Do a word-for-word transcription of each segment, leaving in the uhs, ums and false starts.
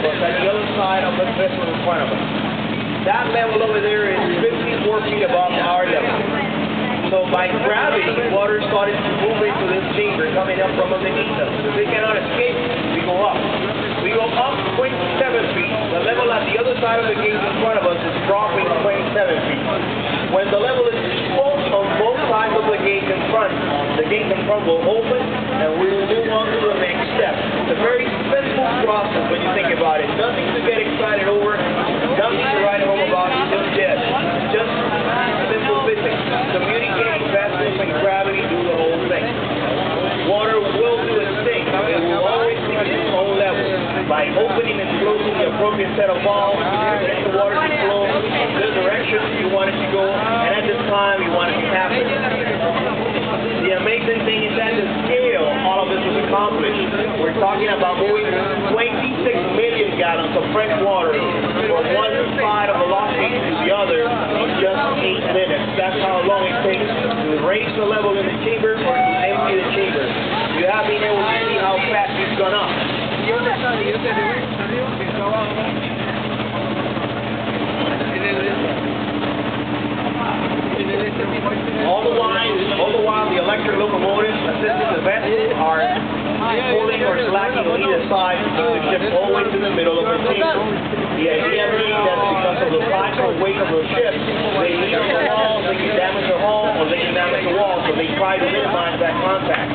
us, at the other side of the vessel in front of us. That level over there is fifty-four feet above our level. So by gravity, water started to move into this chamber coming up from underneath us. If they cannot escape, we go up. We go up twenty-seven feet. The level at the other side of the gate in front of us is dropping twenty-seven feet. When the level is equal on both sides of the gate in front, the gate in front will open and we will move on to the next step. It's a very simple process when you think about it. Nothing to get excited over, nothing to write home about, just yet. Just simple physics. Communicating vessels and gravity do the whole thing. Water will do its thing. It will always reach its own level. By opening and closing the appropriate set of valves, you get the water to flow in the direction you want it to go, and at this time you want it to happen. The amazing thing is that the scale all of this was accomplished. We're talking about moving twenty-six million gallons of fresh water from one side of the lock gate to the other in just eight minutes. That's how long it takes to raise the level in the chamber or to empty the chamber. You have been able to see how fast it's gone up. All the while, all the while, the electric locomotives assisting the vessel are pulling or slacking on either side to keep the ship always in the middle of the chamber. The idea being that because of the size or weight of the ship, they lean on the wall, they can damage the hull, or they can damage the wall, so they try to minimize that contact.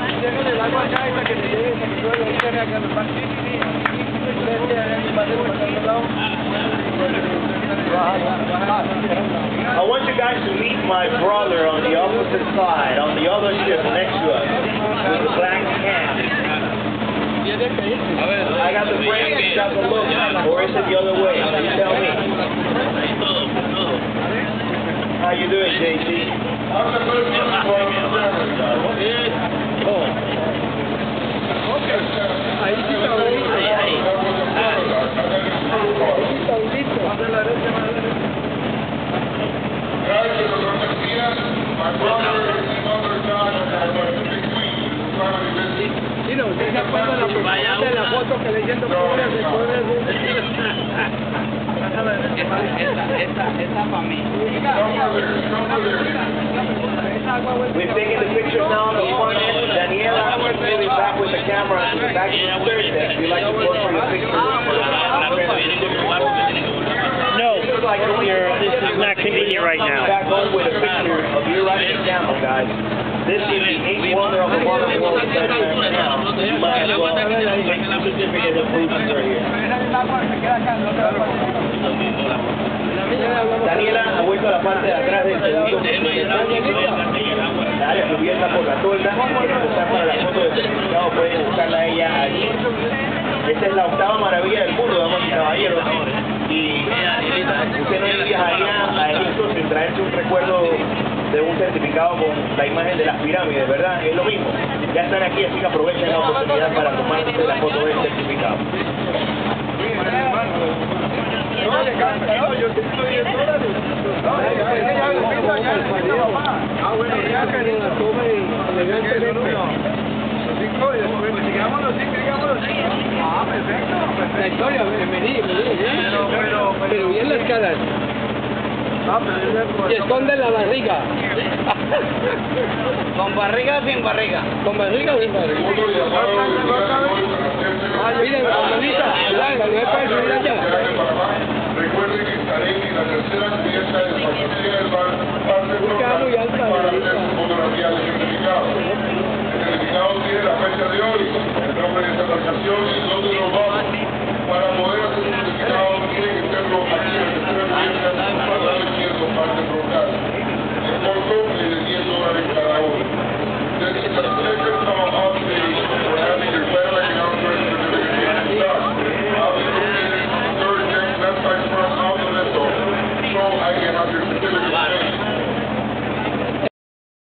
I want you guys to meet my brother on the opposite side, on the other ship next to us, with the black can. I got the brain, you got the look, or is it the other way? You tell me. How you doing, J C? Ahí sí está bonito. Ahí, ahí. Ahí sí está bonito. Sí, no, usted se acuerda de la persona de la foto que leyendo pobres de pobres de... Esa, esa, esa para mí. We've taken the pictures now on the front end. Daniela, we'll be back with the camera in the back of the third deck. We'd like to work for your picture. No, you're, this is not convenient right now. Back home with a picture of you riding the camera, guys. This is the eighth wonder of the modern world that right now. You might as well take the certificate of proof right here. Daniela ha vuelto a la parte de atrás del segundo. La área cubierta por la tolda. Quieren usar para la foto de certificado, pueden buscarla ella allí. Esta es la octava maravilla del mundo, damas y caballeros. Y usted no viajaría a Egipto sin traerse un recuerdo de un certificado con la imagen de las pirámides, ¿verdad? Es lo mismo. Ya están aquí, así que aprovechen la oportunidad para tomarse la foto del certificado. Ah, bueno, ya que no la tome elegantemente. Digámoslo así, digámoslo así. Ah, perfecto. La historia, vení, vení. Pero, pero bien las caras. Y esconden la barriga. ¿Con barriga o sin barriga? ¿Con barriga o sin barriga? Miren, hermanita, ya, no es para subir allá. Recuerden que estaré en la tercera cubierta de Pasadena del Bar, parte Busca muy alta.